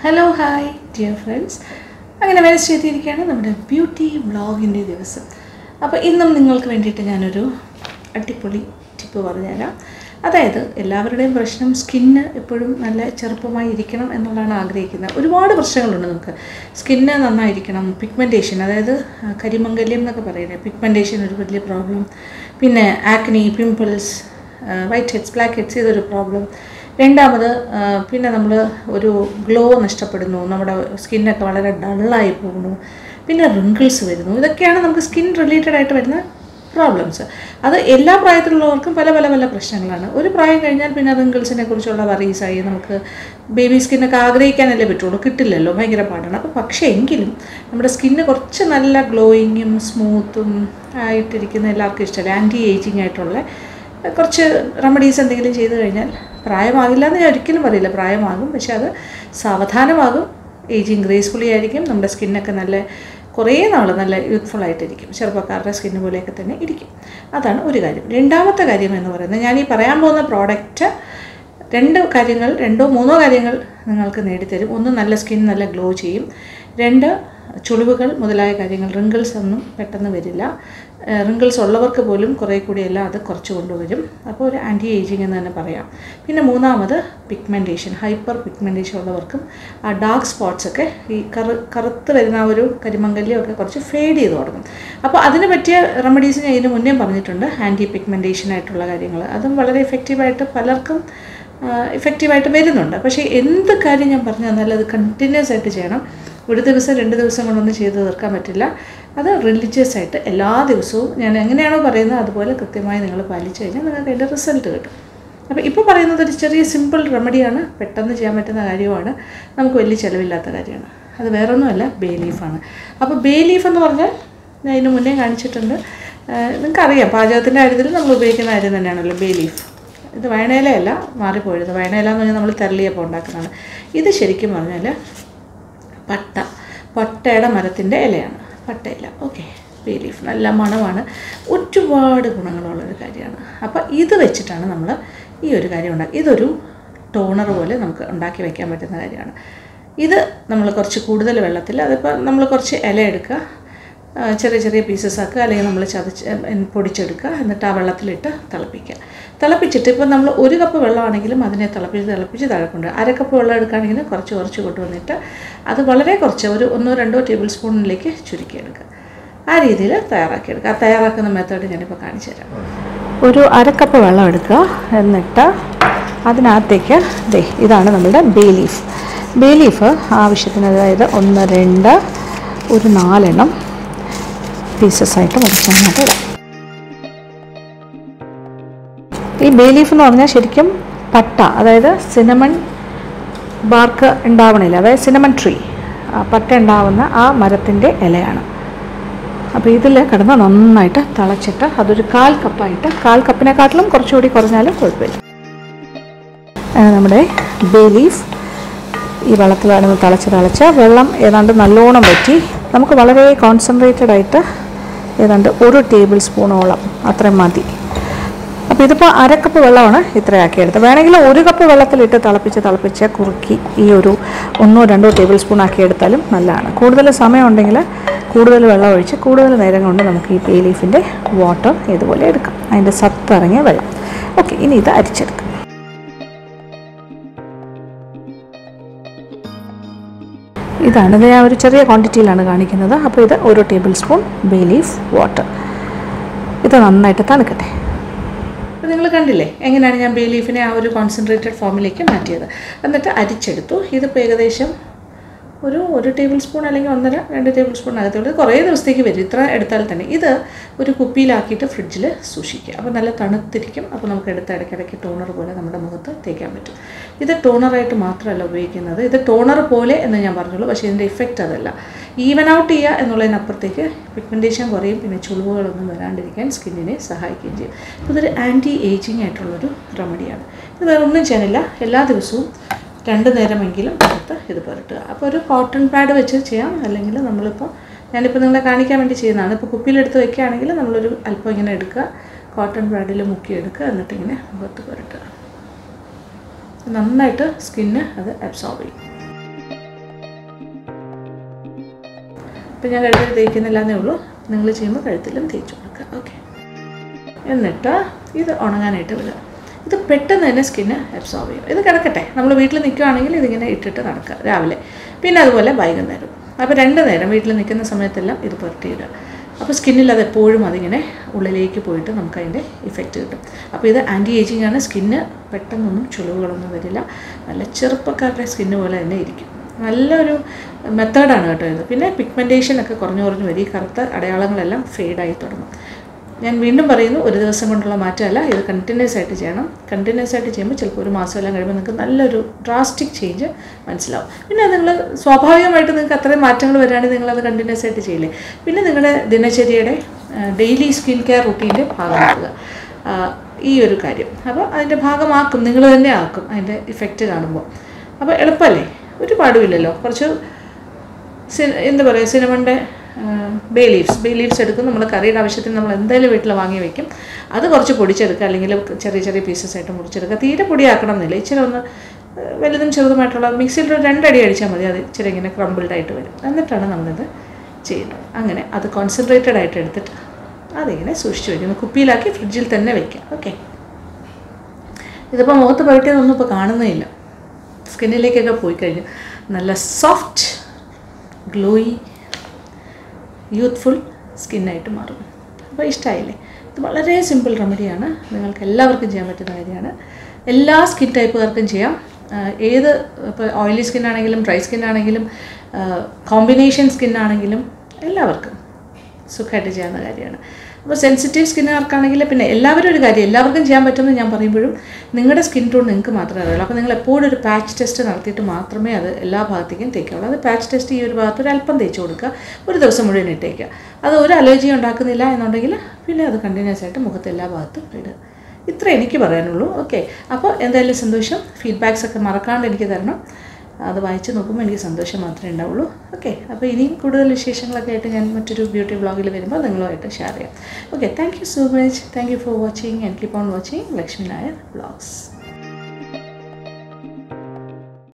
Hello hi dear friends, അങ്ങനെ വരച്ചെത്തിയിരിക്കുകയാണ് നമ്മുടെ beauty വ്ളോഗിൻ്റെ ദിവസം. അപ്പോൾ ഇന്നും നിങ്ങൾക്ക് വേണ്ടിയിട്ട് ഞാനൊരു അടിപൊളി ടിപ്പ് പറഞ്ഞുതരാം. അതായത് എല്ലാവരുടെയും പ്രശ്നം സ്കിന്ന് എപ്പോഴും നല്ല ചെറുപ്പമായി ഇരിക്കണം എന്നുള്ളതാണ് ആഗ്രഹിക്കുന്നത്. ഒരുപാട് പ്രശ്നങ്ങളുണ്ട് നമുക്ക്. സ്കിന്ന് നന്നായിരിക്കണം, പിഗ്മെൻറ്റേഷൻ, അതായത് കരിമംഗല്യം എന്നൊക്കെ പറയുന്നത്, പിഗ്മെൻറ്റേഷൻ ഒരു വലിയ പ്രോബ്ലം, പിന്നെ acne, pimples, white heads, black heads, ഇതൊരു പ്രോബ്ലം. രണ്ടാമത് പിന്നെ നമ്മൾ ഒരു ഗ്ലോ നഷ്ടപ്പെടുന്നു, നമ്മുടെ സ്കിന്നൊക്കെ വളരെ ഡള്ളായി പോകുന്നു, പിന്നെ റിങ്കിൾസ് വരുന്നു. ഇതൊക്കെയാണ് നമുക്ക് സ്കിൻ റിലേറ്റഡ് ആയിട്ട് വരുന്ന പ്രോബ്ലംസ്. അത് എല്ലാ പ്രായത്തിലുള്ളവർക്കും പല പല പല പ്രശ്നങ്ങളാണ്. ഒരു പ്രായം കഴിഞ്ഞാൽ പിന്നെ റിങ്കിൾസിനെ കുറിച്ചുള്ള വറീസായി നമുക്ക് ബേബി സ്കിന്നൊക്കെ ആഗ്രഹിക്കാനല്ലേ പറ്റുള്ളൂ, കിട്ടില്ലല്ലോ, ഭയങ്കര പാടാണ്. അപ്പോൾ പക്ഷേ എങ്കിലും നമ്മുടെ സ്കിന്ന് കുറച്ച് നല്ല ഗ്ലോയിങ്ങും സ്മൂത്തും ആയിട്ടിരിക്കുന്ന എല്ലാവർക്കും ഇഷ്ടമല്ല. ആൻറ്റി ഏജിങ് ആയിട്ടുള്ള കുറച്ച് റെമഡീസ് എന്തെങ്കിലും ചെയ്ത് കഴിഞ്ഞാൽ പ്രായമാകില്ല എന്ന് ഞാൻ ഒരിക്കലും പറയില്ല, പ്രായമാകും, പക്ഷെ അത് സാവധാനമാകും. ഏജിങ് ഗ്രേസ്ഫുള്ളി ആയിരിക്കും, നമ്മുടെ സ്കിന്നൊക്കെ നല്ല കുറേ നാൾ നല്ല യൂത്ത്ഫുള്ളായിട്ടിരിക്കും, ചെറുപ്പക്കാരുടെ സ്കിന്ന് പോലെയൊക്കെ തന്നെ ഇരിക്കും. അതാണ് ഒരു കാര്യം. രണ്ടാമത്തെ കാര്യം എന്ന് പറയുന്നത്, ഞാൻ ഈ പറയാൻ പോകുന്ന പ്രോഡക്റ്റ് രണ്ടോ മൂന്നോ കാര്യങ്ങൾ നിങ്ങൾക്ക് നേടിത്തരും. ഒന്ന്, നല്ല സ്കിൻ നല്ല ഗ്ലോ ചെയ്യും. രണ്ട്, ചുളിവുകൾ മുതലായ കാര്യങ്ങൾ, റിങ്കിൾസ് ഒന്നും പെട്ടെന്ന് വരില്ല. റിങ്കിൾസ് ഉള്ളവർക്ക് പോലും കുറേ കൂടിയെല്ലാം അത് കുറച്ച് കൊണ്ടുവരും. അപ്പോൾ ഒരു ആൻറ്റി ഏജിങ് എന്ന് തന്നെ പറയാം. പിന്നെ മൂന്നാമത്, പിഗ്മെൻറ്റേഷൻ, ഹൈപ്പർ പിഗ്മെൻറ്റേഷൻ ഉള്ളവർക്കും ആ ഡാർക്ക് സ്പോട്ട്സൊക്കെ, ഈ കറുത്ത് വരുന്ന ആ ഒരു കരിമംഗല്യമൊക്കെ കുറച്ച് ഫേഡ് ചെയ്ത് തുടങ്ങും. അപ്പോൾ അതിന് പറ്റിയ റെമഡീസ് ഞാൻ ഇതിന് മുന്നേ പറഞ്ഞിട്ടുണ്ട്, ആൻറ്റി പിഗ്മെൻറ്റേഷൻ ആയിട്ടുള്ള കാര്യങ്ങൾ. അതും വളരെ എഫക്റ്റീവായിട്ട് പലർക്കും എഫക്റ്റീവായിട്ട് വരുന്നുണ്ട്. പക്ഷേ എന്ത് കാര്യം ഞാൻ പറഞ്ഞു തന്നാലും അത് കണ്ടിന്യൂസ് ആയിട്ട് ചെയ്യണം. ഒരു ദിവസം 2 ദിവസം കൊണ്ടൊന്നും ചെയ്ത് തീർക്കാൻ പറ്റില്ല. അത് റിലീജിയസ് ആയിട്ട് എല്ലാ ദിവസവും ഞാൻ എങ്ങനെയാണോ പറയുന്നത് അതുപോലെ കൃത്യമായി നിങ്ങൾ പാലിച്ചു കഴിഞ്ഞാൽ നിങ്ങൾക്ക് അതിൻ്റെ റിസൾട്ട് കിട്ടും. അപ്പോൾ ഇപ്പോൾ പറയുന്നത് ഒരു ചെറിയ സിമ്പിൾ റെമഡിയാണ്, പെട്ടെന്ന് ചെയ്യാൻ പറ്റുന്ന കാര്യമാണ്, നമുക്ക് വലിയ ചിലവില്ലാത്ത കാര്യമാണ്. അത് വേറൊന്നുമല്ല, ബേ ലീഫാണ്. അപ്പോൾ ബേ ലീഫ് എന്ന് പറഞ്ഞാൽ ഞാൻ ഇതിന് മുന്നേ കാണിച്ചിട്ടുണ്ട്. നിങ്ങൾക്കറിയാം, പാചകത്തിൻ്റെ കാര്യത്തിൽ നമ്മൾ ഉപയോഗിക്കുന്ന കാര്യം തന്നെയാണല്ലോ ബേ ലീഫ്. ഇത് വയണയിലയല്ല, മാറിപ്പോയത്. വയണയില എന്ന് പറഞ്ഞാൽ നമ്മൾ തെരളിയപ്പം ഉണ്ടാക്കുന്നതാണ്. ഇത് ശരിക്കും പറഞ്ഞാൽ പട്ടയുടെ മരത്തിൻ്റെ ഇലയാണ്, പട്ടയില. ഓക്കെ, ബേ ലീഫ് നല്ല മണമാണ്, ഒരുപാട് ഗുണങ്ങളുള്ളൊരു കാര്യമാണ്. അപ്പോൾ ഇത് വെച്ചിട്ടാണ് നമ്മൾ ഈ ഒരു കാര്യം ഉണ്ടാക്കുക. ഇതൊരു ടോണർ പോലെ നമുക്ക് ഉണ്ടാക്കി വയ്ക്കാൻ പറ്റുന്ന കാര്യമാണ്. ഇത് നമ്മൾ കുറച്ച് കൂടുതൽ വെള്ളത്തിൽ, അതിപ്പോൾ നമ്മൾ കുറച്ച് ഇല എടുക്കുക, ചെറിയ ചെറിയ പീസസ് ആക്കുക, അല്ലെങ്കിൽ നമ്മൾ പൊടിച്ചെടുക്കുക, എന്നിട്ട് ആ വെള്ളത്തിലിട്ട് തിളപ്പിച്ചിട്ട് ഇപ്പോൾ നമ്മൾ 1 കപ്പ് വെള്ളമാണെങ്കിലും അതിനെ തിളപ്പിച്ച് താഴെ കൊണ്ട് 1/2 കപ്പ് വെള്ളം എടുക്കുകയാണെങ്കിൽ കുറച്ച് കൊണ്ടുവന്നിട്ട് അത് വളരെ കുറച്ച് ഒരു 1-2 ടേബിൾ സ്പൂണിലേക്ക് ചുരുക്കിയെടുക്കുക. ആ രീതിയിൽ തയ്യാറാക്കിയെടുക്കുക. ആ തയ്യാറാക്കുന്ന മെത്തേഡ് ഞാനിപ്പോൾ കാണിച്ചു തരാം. ഒരു 1/2 കപ്പ് വെള്ളം എടുക്കുക, എന്നിട്ട് അതിനകത്തേക്ക് ഇതാണ് നമ്മുടെ ബേ ലീഫ്. ബേ ലീഫ് ആവശ്യത്തിന്, അതായത് 1, 2, ഒരു 4 എണ്ണം പീസസായിട്ട് മുറിച്ചതിനകത്ത് ഇടാം. ഈ ബേ ലീഫ് എന്ന് പറഞ്ഞാൽ ശരിക്കും പട്ട, അതായത് സിനമൺ ബാർക്ക് ഉണ്ടാവണില്ല, അതായത് സിനമൺ ട്രീ, പട്ട ഉണ്ടാവുന്ന ആ മരത്തിൻ്റെ ഇലയാണ്. അപ്പോൾ ഇതിൽ കിടന്ന് നന്നായിട്ട് തിളച്ചിട്ട് അതൊരു 1/4 കപ്പായിട്ട്, 1/4 കപ്പിനെക്കാട്ടിലും കുറച്ചുകൂടി കുറഞ്ഞാലും കുഴപ്പമില്ല. നമ്മുടെ ബേ ലീഫ് ഈ വെള്ളത്തിൽ കിടന്ന് തിളച്ച് വെള്ളം ഏതാണ്ട് നല്ലോണം വറ്റി, നമുക്ക് വളരെ കോൺസെൻട്രേറ്റഡ് ആയിട്ട് ഏതാണ്ട് 1 ടേബിൾ സ്പൂണോളം അത്രയും മതി. അപ്പോൾ ഇതിപ്പോൾ 1/2 കപ്പ് വെള്ളമാണ് ഇത്രയാക്കിയെടുത്തത്. വേണമെങ്കിൽ 1 കപ്പ് വെള്ളത്തിലിട്ട് തിളപ്പിച്ച് കുറുക്കി ഈ ഒരു 1-2 ടേബിൾ സ്പൂൺ ആക്കിയെടുത്താലും നല്ലതാണ്. കൂടുതൽ സമയമുണ്ടെങ്കിൽ കൂടുതൽ വെള്ളം ഒഴിച്ച് കൂടുതൽ നേരം കൊണ്ട് നമുക്ക് ഈ ബേ ലീഫിൻ്റെ വാട്ടർ ഇതുപോലെ എടുക്കാം, അതിൻ്റെ സത്തിറങ്ങിയ വെള്ളം. ഓക്കെ, ഇനി ഇത് അരിച്ചെടുക്കാം. ഇതാണ്, ഞാൻ ഒരു ചെറിയ ക്വാണ്ടിറ്റിയിലാണ് കാണിക്കുന്നത്. അപ്പോൾ ഇത് 1 table spoon bay leaf water. ഇത് നന്നായിട്ട് തണുക്കട്ടെ. അപ്പോൾ നിങ്ങൾ കണ്ടില്ലേ എങ്ങനെയാണ് ഞാൻ ബേ ലീഫിനെ ആ ഒരു കോൺസെൻട്രേറ്റഡ് ഫോമിലേക്ക് മാറ്റിയത്. എന്നിട്ട് അരിച്ചെടുത്തു. ഇതിപ്പോൾ ഏകദേശം ഒരു ടേബിൾ സ്പൂൺ അല്ലെങ്കിൽ 1.5-2 ടേബിൾ സ്പൂൺ അകത്തുള്ളത് കുറേ ദിവസത്തേക്ക് വരും, ഇത്ര എടുത്താൽ തന്നെ. ഇത് ഒരു കുപ്പിയിലാക്കിയിട്ട് ഫ്രിഡ്ജിൽ സൂക്ഷിക്കുക. അപ്പോൾ നല്ല തണുത്തിരിക്കും. അപ്പോൾ നമുക്ക് എടുത്ത് ഇടയ്ക്കിടയ്ക്ക് ടോണർ പോലെ നമ്മുടെ മുഖത്ത് തേക്കാൻ പറ്റും. ഇത് ടോണറായിട്ട് മാത്രമല്ല ഉപയോഗിക്കുന്നത്, ഇത് ടോണർ പോലെ എന്ന് ഞാൻ പറഞ്ഞുള്ളൂ, പക്ഷേ ഇതിൻ്റെ ഇഫക്റ്റ് അതല്ല. ഈവൻ ഔട്ട് ചെയ്യുക എന്നുള്ളതിനപ്പുറത്തേക്ക് പിഗ്മെൻറ്റേഷൻ കുറയും, പിന്നെ ചുളിവുകളൊന്നും വരാണ്ടിരിക്കാൻ സ്കിന്നിനെ സഹായിക്കുകയും ചെയ്യും. ഇതൊരു ആൻറ്റി ഏജിങ് ആയിട്ടുള്ളൊരു റെമഡിയാണ്. ഇത് വേറെ ഒന്നും ചെയ്യാനില്ല, എല്ലാ ദിവസവും 2 നേരമെങ്കിലും എടുത്ത് ഇത് പുരട്ടുക. അപ്പോൾ ഒരു കോട്ടൺ പാഡ് വെച്ച് ചെയ്യാം, അല്ലെങ്കിൽ ഞാനിപ്പോൾ നിങ്ങളെ കാണിക്കാൻ വേണ്ടി ചെയ്യുന്നതാണ്. ഇപ്പോൾ കുപ്പിയിലെടുത്ത് വയ്ക്കുകയാണെങ്കിൽ നമ്മളൊരു അല്പം ഇങ്ങനെ എടുക്കുക, കോട്ടൺ പാഡിൽ മുക്കിയെടുക്കുക, എന്നിട്ട് ഇങ്ങനെ മുഖത്ത് പുരട്ടുക. നന്നായിട്ട് സ്കിന്ന് അത് അബ്സോർബ് ചെയ്യും. ഇപ്പോൾ ഞാൻ കഴുത്തിൽ തേക്കുന്നില്ല എന്നേ ഉള്ളൂ. നിങ്ങൾ ചെയ്യുമ്പോൾ കഴുത്തിലും തേച്ച് കൊടുക്കുക. ഓക്കെ, എന്നിട്ട് ഇത് ഉണങ്ങാനായിട്ട് വിടുക. ഇത് പെട്ടെന്ന് തന്നെ സ്കിന്ന് അബ്സോർബ് ചെയ്യും. ഇത് കിടക്കട്ടെ. നമ്മൾ വീട്ടിൽ നിൽക്കുകയാണെങ്കിൽ ഇതിങ്ങനെ ഇട്ടിട്ട് നടക്കുക രാവിലെ, പിന്നെ അതുപോലെ വൈകുന്നേരം. അപ്പോൾ 2 നേരം വീട്ടിൽ നിൽക്കുന്ന സമയത്തെല്ലാം ഇത് പുരട്ടിയിടുക. അപ്പോൾ സ്കിന്നിൽ അത് എപ്പോഴും അതിങ്ങനെ ഉള്ളിലേക്ക് പോയിട്ട് നമുക്കതിൻ്റെ ഇഫക്റ്റ് കിട്ടും. അപ്പോൾ ഇത് ആൻറ്റി ഏജിങ് ആണ്. സ്കിന്ന് പെട്ടെന്നൊന്നും ചുളിവുകളൊന്നും വരില്ല. നല്ല ചെറുപ്പക്കാരുടെ സ്കിന്ന് പോലെ തന്നെ ഇരിക്കും. നല്ലൊരു മെത്തേഡാണ് കേട്ടോ ഇത്. പിന്നെ പിഗ്മെൻറ്റേഷനൊക്കെ കുറഞ്ഞു വരും. ഈ കറുത്ത അടയാളങ്ങളെല്ലാം ഫെയ്ഡായി തുടങ്ങും. ഞാൻ വീണ്ടും പറയുന്നു, ഒരു ദിവസം കൊണ്ടുള്ള മാറ്റമല്ല, ഇത് കണ്ടിന്യൂസ് ആയിട്ട് ചെയ്യണം. കണ്ടിന്യൂസ് ആയിട്ട് ചെയ്യുമ്പോൾ ചിലപ്പോൾ ഒരു മാസമെല്ലാം കഴിയുമ്പോൾ നിങ്ങൾക്ക് നല്ലൊരു ഡ്രാസ്റ്റിക് ചേഞ്ച് മനസ്സിലാവും. പിന്നെ നിങ്ങൾ സ്വാഭാവികമായിട്ട് നിങ്ങൾക്ക് അത്രയും മാറ്റങ്ങൾ വരികയാണെങ്കിൽ നിങ്ങളത് കണ്ടിന്യൂസ് ആയിട്ട് ചെയ്യില്ലേ. പിന്നെ നിങ്ങളുടെ ദിനചര്യയുടെ ഡെയിലി സ്കിൻ കെയർ റുട്ടീൻ്റെ ഭാഗമാക്കുക ഈ ഒരു കാര്യം. അപ്പോൾ അതിൻ്റെ ഭാഗമാക്കും, നിങ്ങൾ തന്നെ ആക്കും അതിൻ്റെ ഇഫക്റ്റ് കാണുമ്പോൾ. അപ്പോൾ എളുപ്പമല്ലേ, ഒരു പാടുമില്ലല്ലോ. കുറച്ച് എന്താ പറയുക, സിനമണിൻ്റെ ബേ ലീവ്സ് എടുക്കും. നമ്മൾ കറിയുടെ ആവശ്യത്തിന് നമ്മൾ എന്തായാലും വീട്ടിൽ വാങ്ങി വയ്ക്കും. അത് കുറച്ച് പൊടിച്ചെടുക്കുക, അല്ലെങ്കിൽ ചെറിയ ചെറിയ പീസസ് ആയിട്ട് മുറിച്ചെടുക്കുക. തീരെ പൊടിയാക്കണം എന്നില്ല, ഇച്ചിരി ഒന്ന് വലുതും ചെറുതുമായിട്ടുള്ള മിക്സിയിൽ 2 അടി അടിച്ചാൽ മതി. അത് ഇച്ചിരി ഇങ്ങനെ ക്രംബിൾഡായിട്ട് വരും. എന്നിട്ടാണ് നമ്മളിത് ചെയ്യുന്നത്. അങ്ങനെ അത് കോൺസെൻട്രേറ്റഡ് ആയിട്ട് എടുത്തിട്ട് അതിങ്ങനെ സൂക്ഷിച്ച് വയ്ക്കുന്നു. കുപ്പിയിലാക്കി ഫ്രിഡ്ജിൽ തന്നെ വയ്ക്കുക. ഓക്കെ, ഇതിപ്പോൾ മുഖത്ത് പുരട്ടിയതൊന്നും ഇപ്പോൾ കാണുന്നേയില്ല. സ്കിന്നിലേക്കൊക്കെ പോയി കഴിഞ്ഞു നല്ല സോഫ്റ്റ് ഗ്ലോയി യൂത്ത്ഫുൾ സ്കിന്നായിട്ട് മാറും. അപ്പോൾ ഇഷ്ടമായില്ലേ? ഇത് വളരെ സിമ്പിൾ റെമഡിയാണ്. നിങ്ങൾക്ക് എല്ലാവർക്കും ചെയ്യാൻ പറ്റുന്ന കാര്യമാണ്. എല്ലാ സ്കിൻ ടൈപ്പുകാർക്കും ചെയ്യാം. ഏത് ഇപ്പോൾ ഓയിലി സ്കിന്നാണെങ്കിലും ഡ്രൈ സ്കിന്നാണെങ്കിലും കോമ്പിനേഷൻ സ്കിന്നാണെങ്കിലും എല്ലാവർക്കും സുഖമായിട്ട് ചെയ്യാവുന്ന കാര്യമാണ്. അപ്പോൾ സെൻസിറ്റീവ് സ്കിന്നുകാർക്കാണെങ്കിൽ പിന്നെ എല്ലാവരും ഒരു കാര്യം, എല്ലാവർക്കും ചെയ്യാൻ പറ്റുമെന്ന് ഞാൻ പറയുമ്പോഴും നിങ്ങളുടെ സ്കിൻ ടോൺ നിങ്ങൾക്ക് മാത്രമേ അറിയുള്ളൂ. അപ്പോൾ നിങ്ങൾ എപ്പോഴും ഒരു പാച്ച് ടെസ്റ്റ് നടത്തിയിട്ട് മാത്രമേ അത് എല്ലാ ഭാഗത്തേക്കും തേക്കാവുള്ളൂ. അത് പാച്ച് ടെസ്റ്റ് ഈ ഒരു ഭാഗത്ത് ഒരു അല്പം തേച്ച് കൊടുക്കുക, ഒരു ദിവസം മുഴുവൻ ഇട്ടേക്കുക. അത് ഒരു അലർജി ഉണ്ടാക്കുന്നില്ല എന്നുണ്ടെങ്കിൽ പിന്നെ അത് കണ്ടിന്യൂസ് ആയിട്ട് മുഖത്ത് എല്ലാ ഭാഗത്തും ഇടുക. ഇത്ര എനിക്ക് പറയാനുള്ളൂ. ഓക്കെ, അപ്പോൾ എന്തായാലും സന്തോഷം. ഫീഡ്ബാക്സൊക്കെ മറക്കാണ്ട് എനിക്ക് തരണം. അത് വായിച്ച് നോക്കുമ്പോൾ എനിക്ക് സന്തോഷം മാത്രമേ ഉണ്ടാവുള്ളൂ. ഓക്കെ, അപ്പോൾ ഇനിയും കൂടുതൽ വിശേഷങ്ങളൊക്കെ ആയിട്ട് ഞാൻ മറ്റൊരു ബ്യൂട്ടി വ്ളോഗിൽ വരുമ്പോൾ നിങ്ങളുമായിട്ട് ഷെയർ ചെയ്യാം. Okay, thank you so much. Thank you for watching and keep on watching Lakshmi Nair vlogs.